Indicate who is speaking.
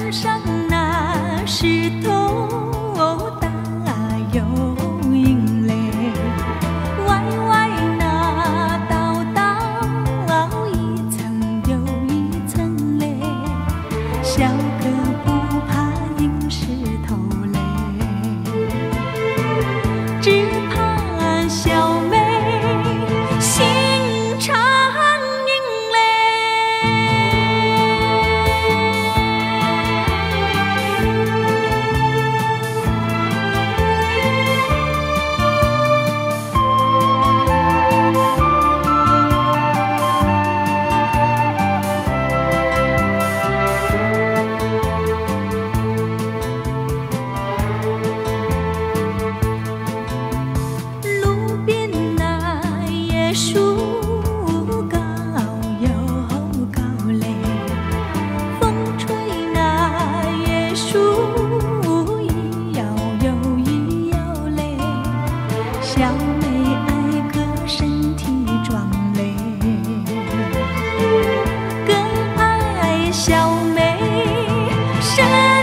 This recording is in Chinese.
Speaker 1: 上那石头大又硬嘞，歪歪那倒倒一层又一层嘞，小哥不怕硬石头嘞，只怕小妹心肠硬嘞。路边那椰树高又高嘞，风吹那椰树一摇又一摇嘞，小妹爱个身体壮嘞，更爱小妹身